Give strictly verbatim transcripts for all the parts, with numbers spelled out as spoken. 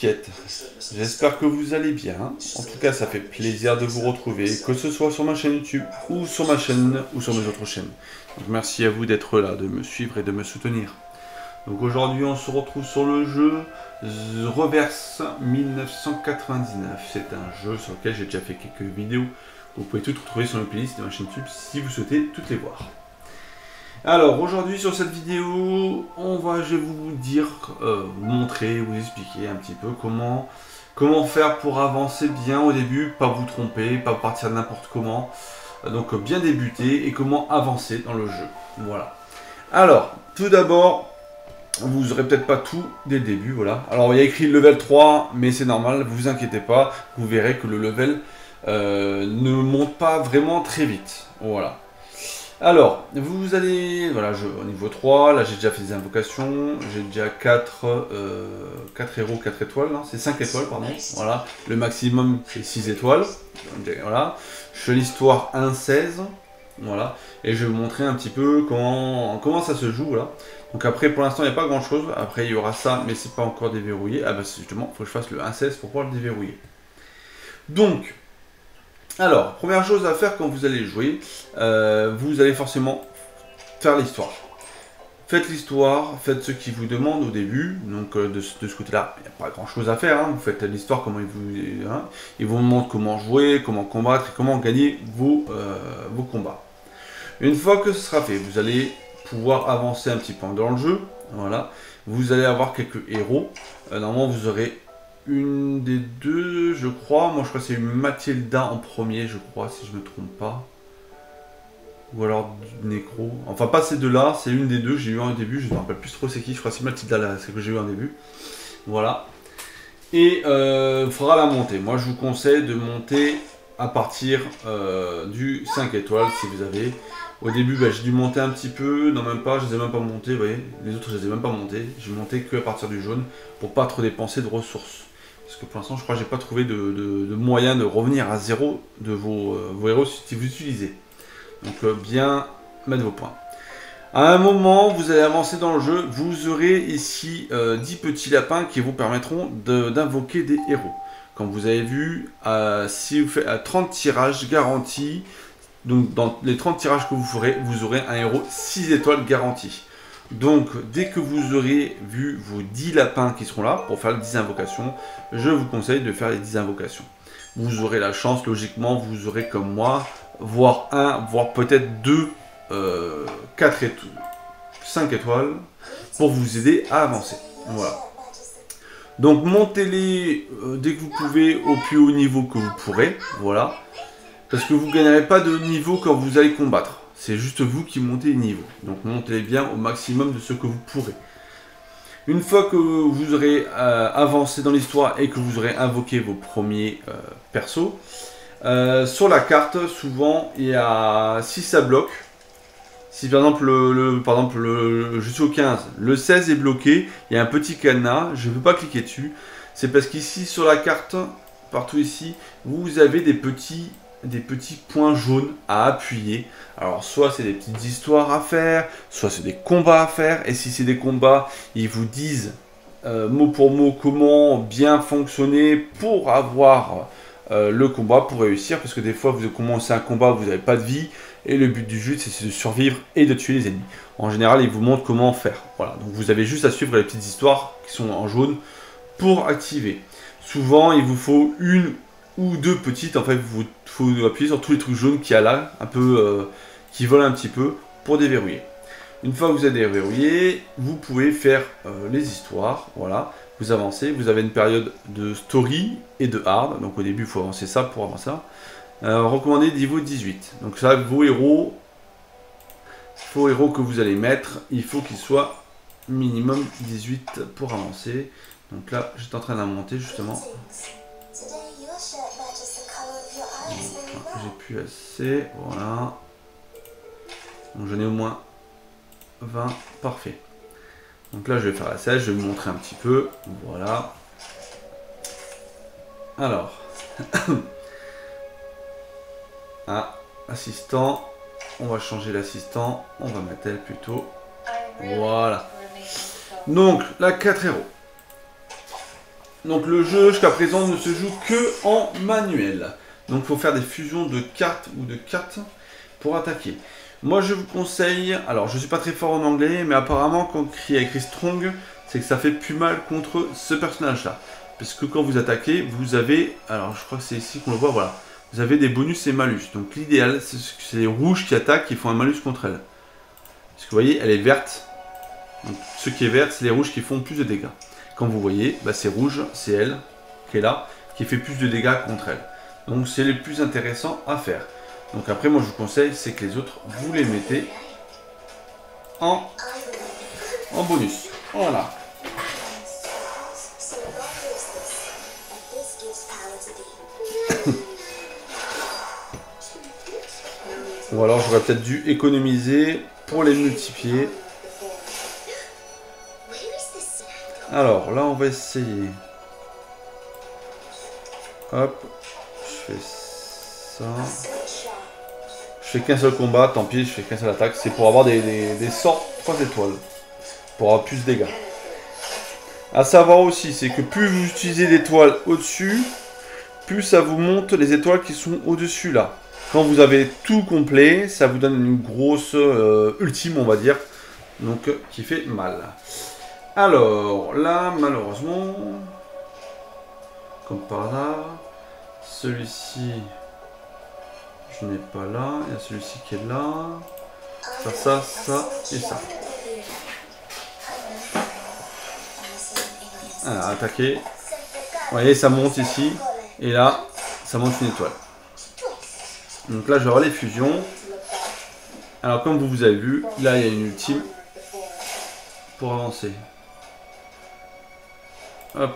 Piquette. J'espère que vous allez bien. En tout cas, ça fait plaisir de vous retrouver, que ce soit sur ma chaîne YouTube ou sur ma chaîne ou sur mes autres chaînes. Donc merci à vous d'être là, de me suivre et de me soutenir. Donc aujourd'hui, on se retrouve sur le jeu The Reverse mille neuf cent quatre-vingt-dix-neuf. C'est un jeu sur lequel j'ai déjà fait quelques vidéos. Vous pouvez toutes retrouver sur la playlist de ma chaîne YouTube si vous souhaitez toutes les voir. Alors aujourd'hui sur cette vidéo, on va, je vais vous dire, euh, vous montrer, vous expliquer un petit peu comment, comment faire pour avancer bien au début, pas vous tromper, pas partir n'importe comment, donc bien débuter et comment avancer dans le jeu. Voilà. Alors, tout d'abord, vous aurez peut-être pas tout dès le début, voilà. Alors il y a écrit level trois, mais c'est normal, vous inquiétez pas, vous verrez que le level euh, ne monte pas vraiment très vite. Voilà. Alors, vous allez, voilà, je, au niveau trois, là j'ai déjà fait des invocations, j'ai déjà quatre, euh, quatre héros, quatre étoiles, c'est cinq étoiles, pardon, voilà, le maximum c'est six étoiles, donc, voilà, je fais l'histoire un seize, voilà, et je vais vous montrer un petit peu comment, comment ça se joue, là. Donc après, pour l'instant, il n'y a pas grand chose, après il y aura ça, mais c'est pas encore déverrouillé, ah bah justement, il faut que je fasse le un seize pour pouvoir le déverrouiller. Donc, alors, première chose à faire quand vous allez jouer, euh, vous allez forcément faire l'histoire. Faites l'histoire, faites ce qu'ils vous demandent au début, donc euh, de, de ce côté-là, il n'y a pas grand-chose à faire, hein. Vous faites l'histoire, comment ils vous, hein, ils vous montrent comment jouer, comment combattre et comment gagner vos, euh, vos combats. Une fois que ce sera fait, vous allez pouvoir avancer un petit peu dans le jeu, voilà. Vous allez avoir quelques héros, euh, normalement vous aurez une des deux, je crois. Moi, je crois que c'est Mathilda en premier, je crois, si je me trompe pas. Ou alors Necro. Enfin, pas ces deux-là, c'est une des deux que j'ai eu en début. Je ne me rappelle plus trop c'est qui. Je crois que c'est Mathilda, là, c'est que j'ai eu en début. Voilà. Et il euh, faudra la monter. Moi, je vous conseille de monter à partir euh, du cinq étoiles, si vous avez. Au début, bah, j'ai dû monter un petit peu. Non, même pas. Je les ai même pas montés. Vous voyez, les autres, je les ai même pas montés. J'ai monté que à partir du jaune pour pas trop dépenser de ressources. Parce que pour l'instant, je crois que j'ai pas trouvé de, de, de moyen de revenir à zéro de vos, euh, vos héros si vous utilisez. Donc euh, bien mettre vos points. À un moment, vous allez avancer dans le jeu, vous aurez ici euh, dix petits lapins qui vous permettront d'invoquer de, des héros. Comme vous avez vu, euh, si vous faites à trente tirages garantis, donc dans les trente tirages que vous ferez, vous aurez un héros six étoiles garanti. Donc, dès que vous aurez vu vos dix lapins qui seront là pour faire les dix invocations, je vous conseille de faire les dix invocations. Vous aurez la chance, logiquement, vous aurez comme moi, voire un, voire peut-être deux, euh, quatre étoiles, cinq étoiles, pour vous aider à avancer. Voilà. Donc, montez-les euh, dès que vous pouvez au plus haut niveau que vous pourrez. Voilà. Parce que vous ne gagnerez pas de niveau quand vous allez combattre. C'est juste vous qui montez les niveaux. Donc montez bien au maximum de ce que vous pourrez. Une fois que vous aurez euh, avancé dans l'histoire et que vous aurez invoqué vos premiers euh, persos, euh, sur la carte, souvent, il y a si ça bloque. Si par exemple, le, le, par exemple le, je suis au quinze, le seize est bloqué, il y a un petit cadenas, je ne peux pas cliquer dessus. C'est parce qu'ici, sur la carte, partout ici, vous avez des petits... des petits points jaunes à appuyer. Alors soit c'est des petites histoires à faire, soit c'est des combats à faire, et si c'est des combats, ils vous disent euh, mot pour mot comment bien fonctionner pour avoir euh, le combat, pour réussir, parce que des fois vous commencez un combat, vous n'avez pas de vie, et le but du jeu c'est de survivre et de tuer les ennemis. En général, ils vous montrent comment faire. Voilà, donc vous avez juste à suivre les petites histoires qui sont en jaune pour activer. Souvent, il vous faut une ou deux petites, en fait, il faut appuyer sur tous les trucs jaunes qu'il y a là, un peu, euh, qui volent un petit peu, pour déverrouiller. Une fois que vous avez déverrouillé, vous pouvez faire euh, les histoires, voilà, vous avancez, vous avez une période de story et de hard, donc au début, il faut avancer ça pour avancer ça. Euh, recommandé niveau dix-huit, donc ça, vos héros, vos héros que vous allez mettre, il faut qu'ils soient minimum dix-huit pour avancer. Donc là, j'étais en train d'en monter, justement. J'ai plus assez, voilà. Donc j'en ai au moins vingt, parfait. Donc là je vais faire la seize, je vais vous montrer un petit peu, voilà. Alors, ah, assistant, on va changer l'assistant, on va mettre elle plutôt, voilà. Donc, là quatre héros. Donc le jeu jusqu'à présent ne se joue que en manuel. Donc il faut faire des fusions de cartes ou de cartes pour attaquer. Moi je vous conseille, alors je suis pas très fort en anglais, mais apparemment quand il y a écrit Strong, c'est que ça fait plus mal contre ce personnage là. Parce que quand vous attaquez, vous avez, alors je crois que c'est ici qu'on le voit, voilà. Vous avez des bonus et malus. Donc l'idéal, c'est les rouges qui attaquent qui font un malus contre elle. Parce que vous voyez, elle est verte. Donc ce qui est vert, c'est les rouges qui font plus de dégâts. Quand vous voyez, bah, c'est rouge, c'est elle qui est là, qui fait plus de dégâts contre elle. Donc c'est les plus intéressants à faire. Donc après, moi je vous conseille, c'est que les autres, vous les mettez en, en bonus. Voilà. Ou alors j'aurais peut-être dû économiser pour les multiplier. Alors là on va essayer. Hop, je fais ça. Je fais qu'un seul combat, tant pis, je fais qu'un seul attaque. C'est pour avoir des, des, des sorts trois étoiles. Pour avoir plus de dégâts. À savoir aussi, c'est que plus vous utilisez d'étoiles au-dessus, plus ça vous monte les étoiles qui sont au-dessus là. Quand vous avez tout complet, ça vous donne une grosse euh, ultime, on va dire. Donc, euh, qui fait mal. Alors, là, malheureusement, comme par hasard, celui-ci, je n'ai pas là. Il y a celui-ci qui est là. Ça, ça, ça et ça. Alors, attaquer. Vous voyez, ça monte ici. Et là, ça monte une étoile. Donc là, je vais avoir les fusions. Alors, comme vous, vous avez vu, là, il y a une ultime pour avancer. Hop.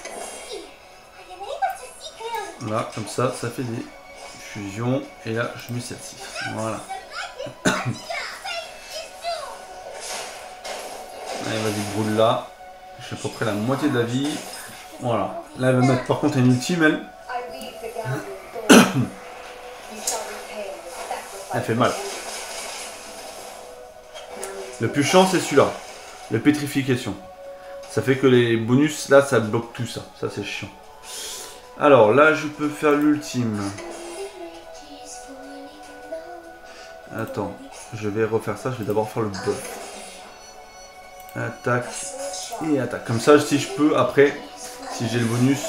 Là, comme ça, ça fait des fusions. Et là, je mets celle-ci. Voilà. Allez, vas-y, brûle là. J'ai à peu près la moitié de la vie. Voilà. Là, elle va mettre par contre une ultime, elle. Elle fait mal. Le plus chiant, c'est celui-là. La pétrification. Ça fait que les bonus, là, ça bloque tout ça. Ça, c'est chiant. Alors, là, je peux faire l'ultime. Attends. Je vais refaire ça. Je vais d'abord faire le buff. Attaque. Et attaque. Comme ça, si je peux, après, si j'ai le bonus...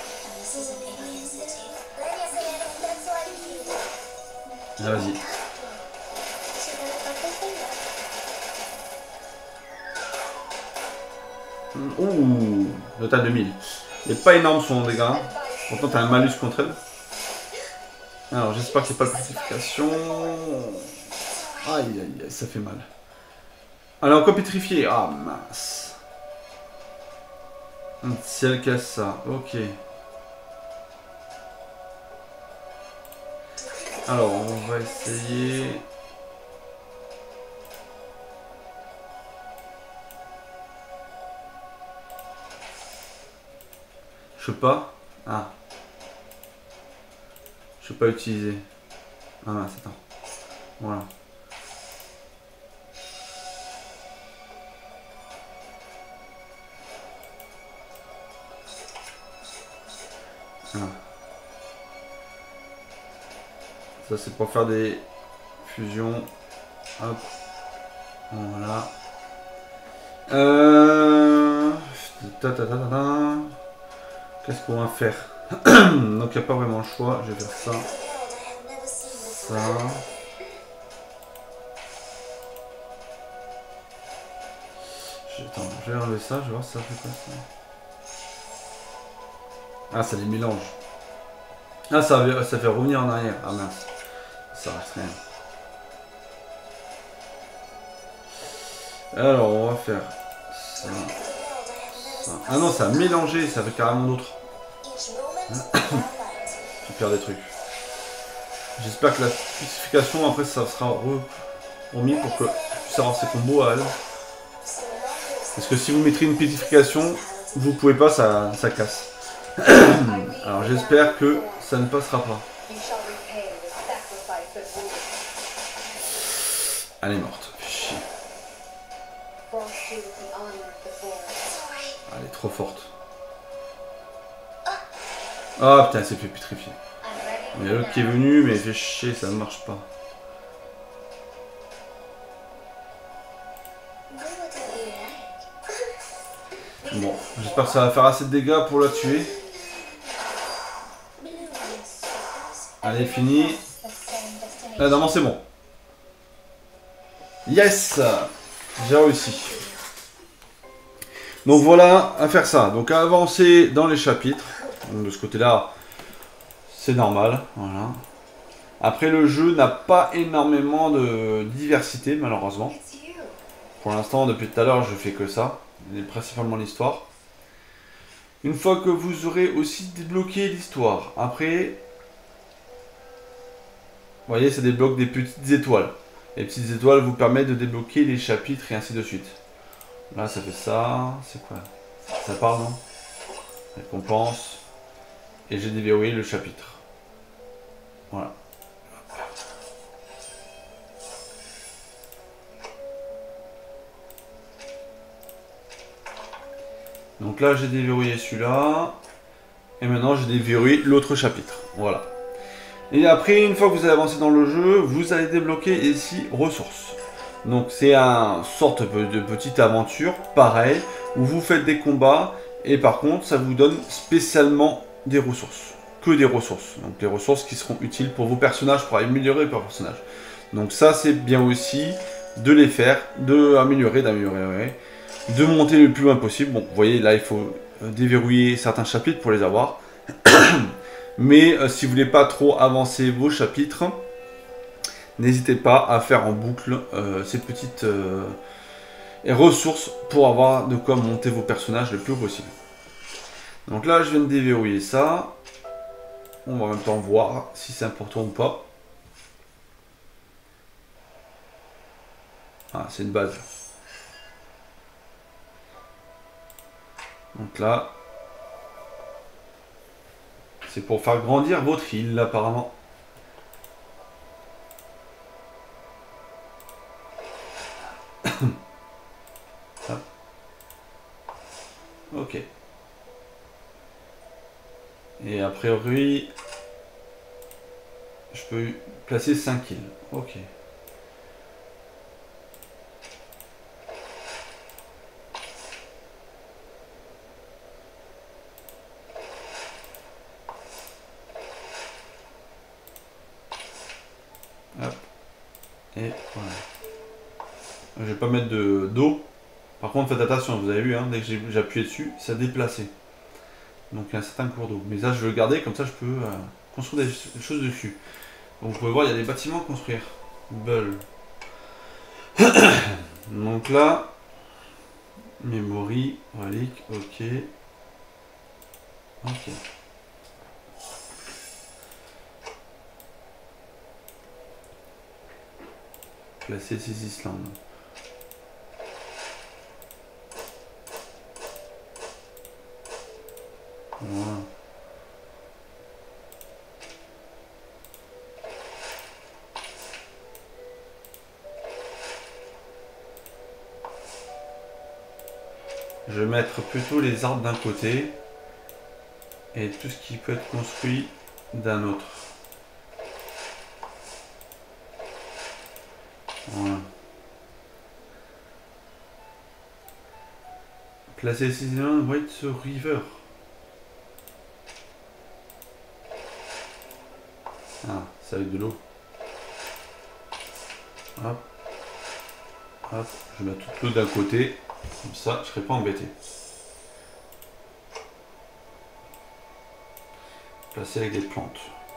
Vas-y. Ouh, note à deux mille. Il n'est pas énorme son dégâts. Pourtant, tu as un malus contre elle. Alors, j'espère qu'il n'y a pas de pétrification. Aïe, aïe, aïe, ça fait mal. Elle est encore pétrifiée. Ah, mince. Si elle casse ça, ok. Alors, on va essayer... Je peux pas. Ah. Je peux pas utiliser. Ah mince, attends. Voilà. Ah. Ça c'est pour faire des fusions. Hop. Voilà. Euh... Qu'est-ce qu'on va faire? Donc il n'y a pas vraiment le choix. Je vais faire ça. Ça. Attends, je vais enlever ça. Je vais voir si ça fait quoi ça. Ah, ça les mélange. Ah, ça, ça fait revenir en arrière. Ah mince. Ça reste rien. Alors, on va faire ça. ça. Ah non, ça a mélangé. Ça fait carrément d'autres. Je perds des trucs. J'espère que la spécification, après, ça sera remis pour que je puisse avoir ces combos à elle. Parce que si vous mettrez une spécification, vous pouvez pas, ça, ça casse. Alors j'espère que ça ne passera pas. Elle est morte. Chier. Elle est trop forte. Ah putain, c'est fait putrifier. Il y a l'autre qui est venu, mais il fait chier, ça ne marche pas. Bon, j'espère que ça va faire assez de dégâts pour la tuer. Allez, fini. Là, non, c'est bon. Yes! J'ai réussi. Donc voilà, à faire ça. Donc à avancer dans les chapitres. Donc, de ce côté-là, c'est normal. Voilà. Après, le jeu n'a pas énormément de diversité, malheureusement. Pour l'instant, depuis tout à l'heure, je fais que ça. C'est principalement l'histoire. Une fois que vous aurez aussi débloqué l'histoire, après, vous voyez, ça débloque des petites étoiles. Les petites étoiles vous permettent de débloquer les chapitres et ainsi de suite. Là, ça fait ça. C'est quoi? Ça parle, non? Récompense. Et j'ai déverrouillé le chapitre. Voilà. Donc là, j'ai déverrouillé celui-là. Et maintenant, j'ai déverrouillé l'autre chapitre. Voilà. Et après, une fois que vous allez avancer dans le jeu, vous allez débloquer ici ressources. Donc c'est une sorte de petite aventure, pareil, où vous faites des combats. Et par contre, ça vous donne spécialement des ressources. Que des ressources. Donc des ressources qui seront utiles pour vos personnages, pour améliorer vos personnages. Donc ça, c'est bien aussi de les faire, de améliorer, d'améliorer, de monter le plus loin possible. Bon, vous voyez, là, il faut déverrouiller certains chapitres pour les avoir. Mais euh, si vous voulez pas trop avancer vos chapitres, n'hésitez pas à faire en boucle euh, ces petites euh, ressources pour avoir de quoi monter vos personnages le plus haut possible. Donc là, je viens de déverrouiller ça. On va en même temps voir si c'est important ou pas. Ah, c'est une base. Donc là, c'est pour faire grandir votre île, apparemment. Ok. Et a priori, je peux placer cinq îles. Ok. Hop. Et voilà. Je vais pas mettre de d'eau. Par contre, faites attention, vous avez vu, hein, dès que j'ai appuyé dessus, ça a déplacé. Donc il y a un certain cours d'eau. Mais ça, je veux le garder, comme ça je peux euh, construire des, des choses dessus. Donc vous pouvez voir, il y a des bâtiments à construire. Bull. Donc là, memory, relique, ok. Ok. Placer ces Islandes. Voilà. Je vais mettre plutôt les arbres d'un côté et tout ce qui peut être construit d'un autre. Voilà. Placer ces Islandes, White River. Ah, c'est avec de l'eau. Hop. Hop. Je vais mettre toute l'eau d'un côté. Comme ça, je ne serai pas embêté. Placer avec des plantes.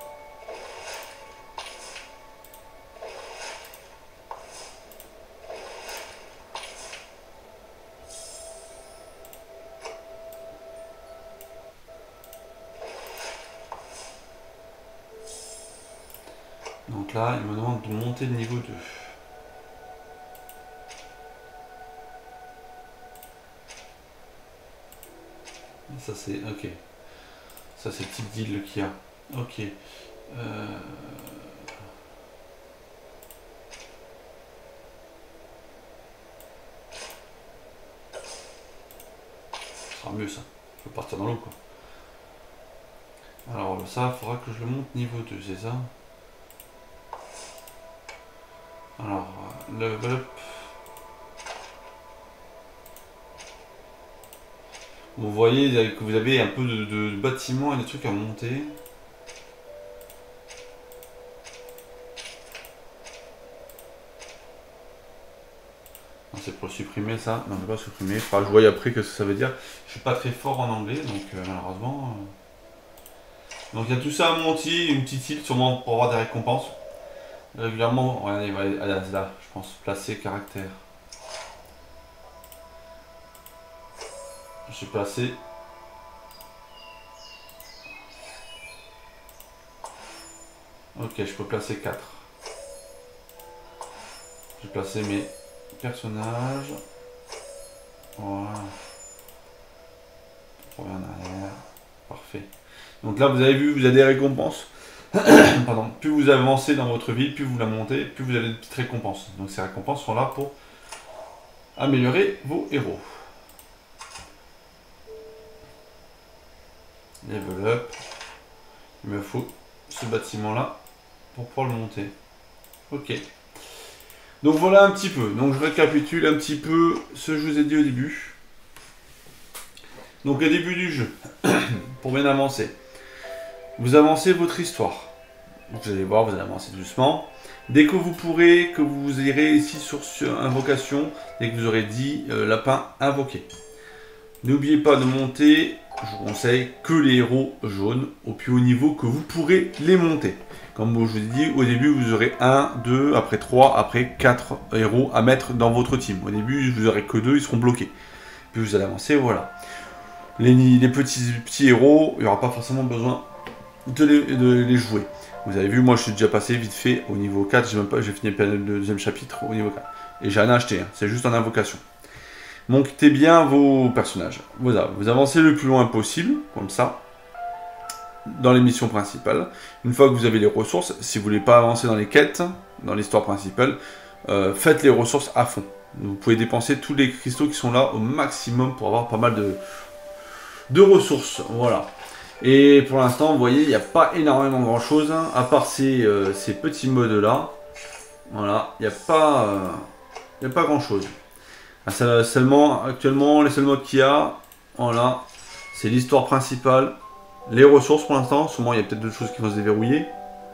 Donc là, il me demande de monter le niveau deux. Ça c'est ok. Ça c'est le type d'île qu'il y a. Ok. Euh... Ce sera mieux ça. Je peux partir dans l'eau quoi. Alors ça, il faudra que je le monte niveau deux, c'est ça? Alors, level up. Vous voyez que vous avez un peu de, de, de bâtiments et des trucs à monter. C'est pour le supprimer ça. Non, je ne vais pas supprimer. Enfin, je vois après que ça veut dire. Je suis pas très fort en anglais, donc euh, malheureusement. Euh... Donc il y a tout ça à monter, une petite île sûrement pour avoir des récompenses. Régulièrement, regardez, allez, allez, là, je pense, placer caractère. Je suis placé. Ok, je peux placer quatre. J'ai placé mes personnages. Voilà. On revient en arrière. Parfait. Donc là, vous avez vu, vous avez des récompenses. Pardon. Plus vous avancez dans votre ville, plus vous la montez, plus vous avez de petites récompenses. Donc ces récompenses sont là pour améliorer vos héros. Level up. Il me faut ce bâtiment-là pour pouvoir le monter. Ok. Donc voilà un petit peu. Donc je récapitule un petit peu ce que je vous ai dit au début. Donc au début du jeu, pour bien avancer, vous avancez votre histoire. Vous allez voir, vous allez avancer doucement. Dès que vous pourrez, que vous irez ici sur, sur invocation, dès que vous aurez dit euh, lapin invoqué. N'oubliez pas de monter, je vous conseille, que les héros jaunes au plus haut niveau que vous pourrez les monter. Comme je vous ai dit, au début, vous aurez un, deux, après trois, après quatre héros à mettre dans votre team. Au début, vous n'aurez que deux, ils seront bloqués. Puis vous allez avancer, voilà. Les, les petits, petits héros, il n'y aura pas forcément besoin de les, de les jouer. Vous avez vu, moi, je suis déjà passé vite fait au niveau quatre. J'ai même pas, j'ai fini le deuxième chapitre au niveau quatre. Et j'ai rien acheté, hein, c'est juste en invocation. Montez bien vos personnages. Voilà, vous avancez le plus loin possible, comme ça. Dans les missions principales. Une fois que vous avez les ressources, si vous ne voulez pas avancer dans les quêtes, dans l'histoire principale, euh, faites les ressources à fond. Vous pouvez dépenser tous les cristaux qui sont là au maximum pour avoir pas mal de, de ressources. Voilà. Et pour l'instant, vous voyez, il n'y a pas énormément grand chose, hein, à part ces, euh, ces petits modes là. Voilà, il n'y a pas, euh, il n'y a pas grand chose. Seulement, actuellement, les seuls modes qu'il y a, voilà, c'est l'histoire principale. Les ressources pour l'instant, sûrement il y a peut-être d'autres choses qui vont se déverrouiller.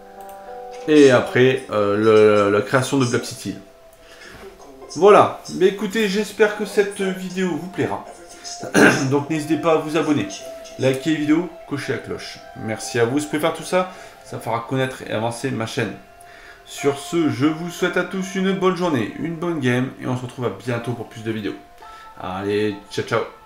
Et après, euh, le, la création de Black City. Voilà, mais écoutez, j'espère que cette vidéo vous plaira. Donc n'hésitez pas à vous abonner, liker la vidéo, cocher la cloche. Merci à vous, si vous pouvez faire tout ça, ça fera connaître et avancer ma chaîne. Sur ce, je vous souhaite à tous une bonne journée, une bonne game, et on se retrouve à bientôt pour plus de vidéos. Allez, ciao ciao.